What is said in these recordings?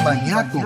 Maníaco.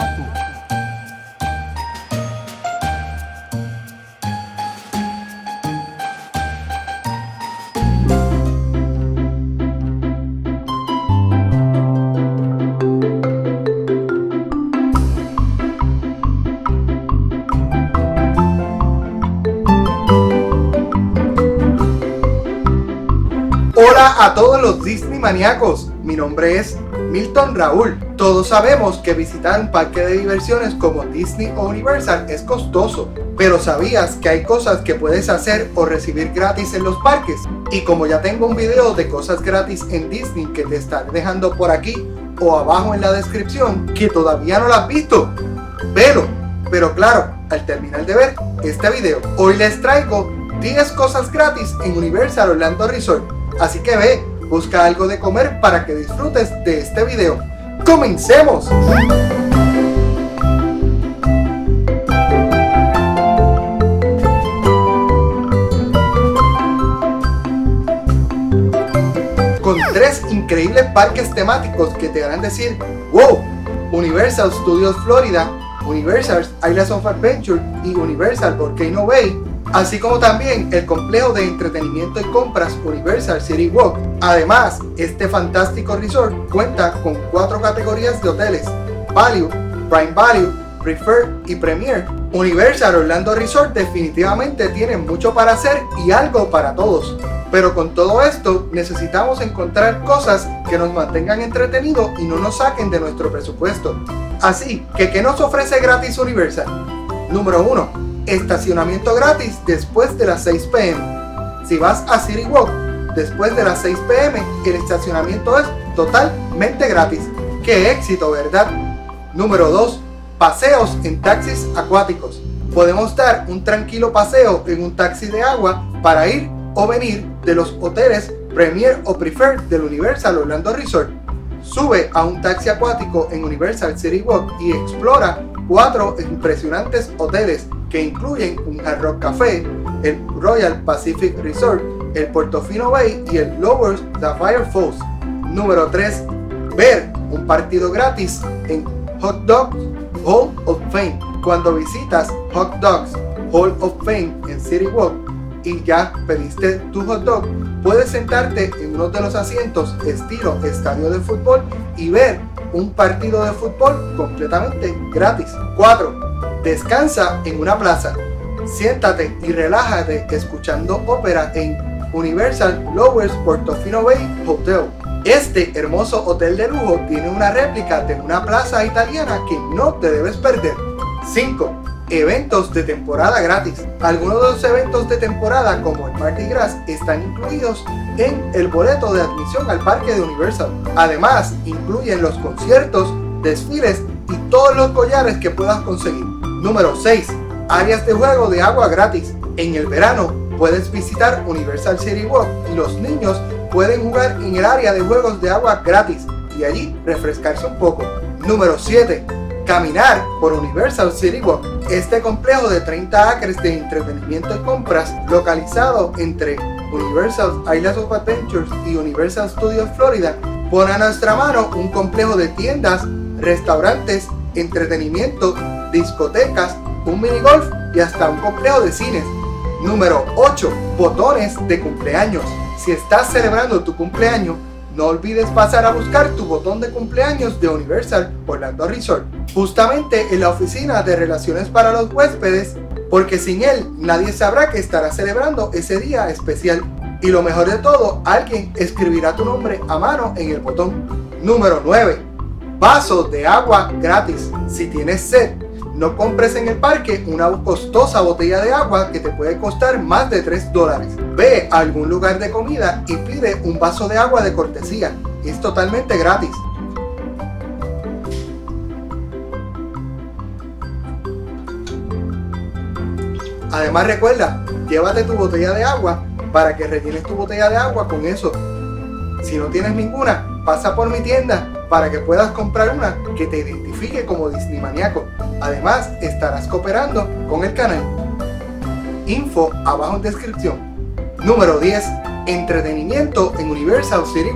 Hola a todos los Disney maníacos, mi nombre es Milton Raúl. Todos sabemos que visitar un parque de diversiones como Disney o Universal es costoso, pero ¿sabías que hay cosas que puedes hacer o recibir gratis en los parques? Y como ya tengo un video de cosas gratis en Disney que te estaré dejando por aquí o abajo en la descripción, que todavía no lo has visto, velo. Pero claro, al terminar de ver este video, hoy les traigo 10 cosas gratis en Universal Orlando Resort. Así que ve, busca algo de comer para que disfrutes de este video. ¡Comencemos! Con 3 increíbles parques temáticos que te harán decir ¡wow! Universal Studios Florida, Universal Islands of Adventure y Universal Volcano Bay, así como también el complejo de entretenimiento y compras Universal City Walk. Además, este fantástico resort cuenta con 4 categorías de hoteles: Value, Prime Value, Preferred y Premier. Universal Orlando Resort definitivamente tiene mucho para hacer y algo para todos. Pero con todo esto necesitamos encontrar cosas que nos mantengan entretenidos y no nos saquen de nuestro presupuesto. Así que, ¿qué nos ofrece gratis Universal? Número 1. Estacionamiento gratis después de las 6 p.m. Si vas a City Walk después de las 6 p.m, el estacionamiento es totalmente gratis. ¡Qué éxito, verdad! Número 2. Paseos en taxis acuáticos. Podemos dar un tranquilo paseo en un taxi de agua para ir o venir de los hoteles Premier o Preferred del Universal Orlando Resort. Sube a un taxi acuático en Universal City Walk y explora 4 impresionantes hoteles que incluyen un Hard Rock Café, el Royal Pacific Resort, el Portofino Bay y el Lower Sapphire Falls. Número 3. Ver un partido gratis en Hot Dogs Hall of Fame. Cuando visitas Hot Dogs Hall of Fame en City Walk y ya pediste tu hot dog, puedes sentarte en uno de los asientos estilo estadio de fútbol y ver un partido de fútbol completamente gratis. 4. Descansa en una plaza. Siéntate y relájate escuchando ópera en Universal Lower Portofino Bay Hotel. Este hermoso hotel de lujo tiene una réplica de una plaza italiana que no te debes perder. 5. Eventos de temporada gratis. Algunos de los eventos de temporada como el Mardi Gras están incluidos en el boleto de admisión al parque de Universal. Además, incluyen los conciertos, desfiles y todos los collares que puedas conseguir. Número 6. Áreas de juego de agua gratis. En el verano puedes visitar Universal City Walk y los niños pueden jugar en el área de juegos de agua gratis y allí refrescarse un poco. Número 7. Caminar por Universal City Walk. Este complejo de 30 acres de entretenimiento y compras, localizado entre Universal Islands of Adventure y Universal Studios Florida, pone a nuestra mano un complejo de tiendas, restaurantes, entretenimiento, discotecas, un minigolf y hasta un complejo de cines. Número 8. Botones de cumpleaños. Si estás celebrando tu cumpleaños, no olvides pasar a buscar tu botón de cumpleaños de Universal Orlando Resort, justamente en la oficina de relaciones para los huéspedes, porque sin él nadie sabrá que estarás celebrando ese día especial. Y lo mejor de todo, alguien escribirá tu nombre a mano en el botón. Número 9. Vasos de agua gratis. Si tienes sed, no compres en el parque una costosa botella de agua que te puede costar más de $3. Ve a algún lugar de comida y pide un vaso de agua de cortesía. Es totalmente gratis. Además, recuerda, llévate tu botella de agua para que rellenes tu botella de agua con eso. Si no tienes ninguna, pasa por mi tienda para que puedas comprar una que te identifique como Disney maníaco. Además, estarás cooperando con el canal. Info abajo en descripción. Número 10. Entretenimiento en Universal City Walk.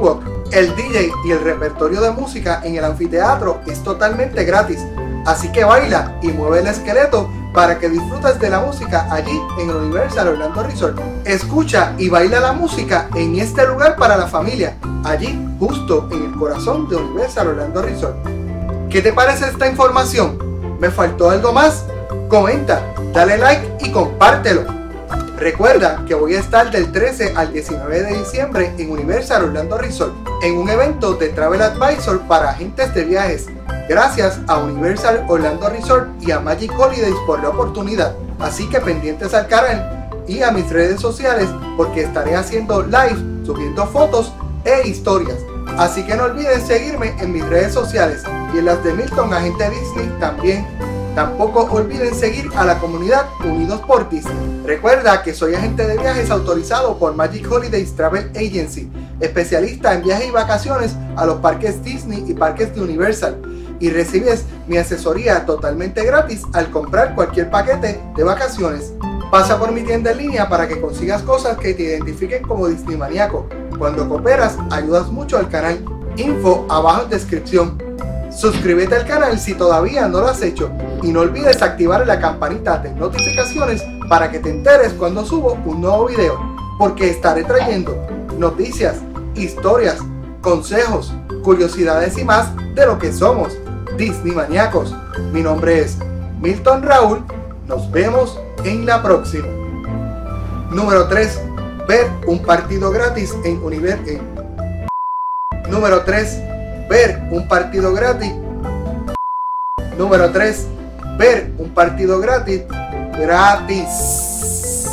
El DJ y el repertorio de música en el anfiteatro es totalmente gratis, así que baila y mueve el esqueleto para que disfrutes de la música allí en el Universal Orlando Resort. Escucha y baila la música en este lugar para la familia, allí justo en el corazón de Universal Orlando Resort. ¿Qué te parece esta información? ¿Me faltó algo más? Comenta, dale like y compártelo. Recuerda que voy a estar del 13 al 19 de diciembre en Universal Orlando Resort, en un evento de Travel Advisor para agentes de viajes. Gracias a Universal Orlando Resort y a Magic Holidays por la oportunidad. Así que pendientes al canal y a mis redes sociales porque estaré haciendo live, subiendo fotos e historias. Así que no olviden seguirme en mis redes sociales y en las de Milton Agente Disney también. Tampoco olviden seguir a la comunidad Unidos por Disney. Recuerda que soy agente de viajes autorizado por Magic Holidays Travel Agency, especialista en viajes y vacaciones a los parques Disney y parques de Universal, y recibes mi asesoría totalmente gratis al comprar cualquier paquete de vacaciones. Pasa por mi tienda en línea para que consigas cosas que te identifiquen como Disney maníaco. Cuando cooperas, ayudas mucho al canal. Info abajo en descripción. Suscríbete al canal si todavía no lo has hecho y no olvides activar la campanita de notificaciones para que te enteres cuando subo un nuevo video, porque estaré trayendo noticias, historias, consejos, curiosidades y más de lo que somos Disney maníacos. Mi nombre es Milton Raúl, nos vemos en la próxima. Número 3. Ver un partido gratis en Universal. Número 3. Ver un partido gratis. Número 3. Ver un partido gratis. Gratis.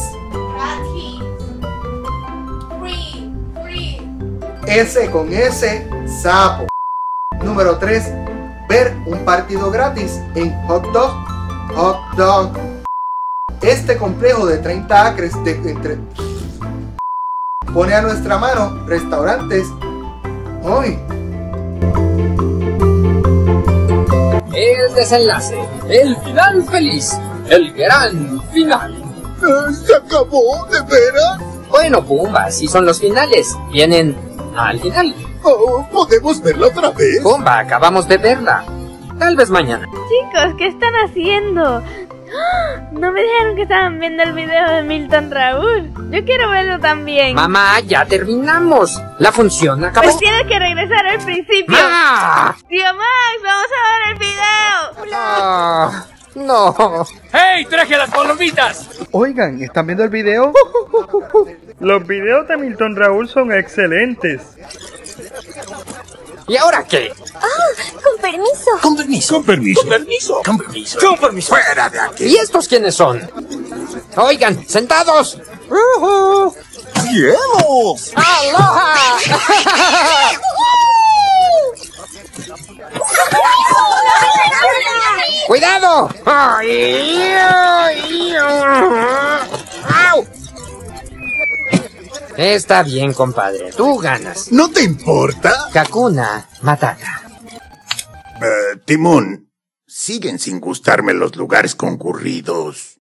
Free. S con S, sapo. Número 3. Ver un partido gratis en Hot Dog. Este complejo de 30 acres pone a nuestra mano restaurantes hoy. El desenlace, el final feliz, el gran final. ¿Se acabó, de veras? Bueno, Pumba, si son los finales, vienen al final. Oh, ¿podemos verla otra vez? Pumba, acabamos de verla. Tal vez mañana. Chicos, ¿qué están haciendo? ¡Ah! No me dijeron que estaban viendo el video de Milton Raúl. Yo quiero verlo también. Mamá, ya terminamos. La función acabó. Pues tienes que regresar al principio. ¡Ah! Tío Max, vamos a ver el video. Ah, no. ¡Hey, traje las palomitas! Oigan, ¿están viendo el video? Los videos de Milton Raúl son excelentes. ¿Y ahora qué? Con permiso. Con permiso. Con permiso. Con permiso. Con permiso. Con permiso. Fuera de aquí. ¿Y estos quiénes son? Oigan, sentados. ¡Llevos! ¡Aloha! ¡Cuidado! ¡Au! Está bien, compadre. Tú ganas. ¿No te importa? Hakuna Matata. Timón, siguen sin gustarme los lugares concurridos.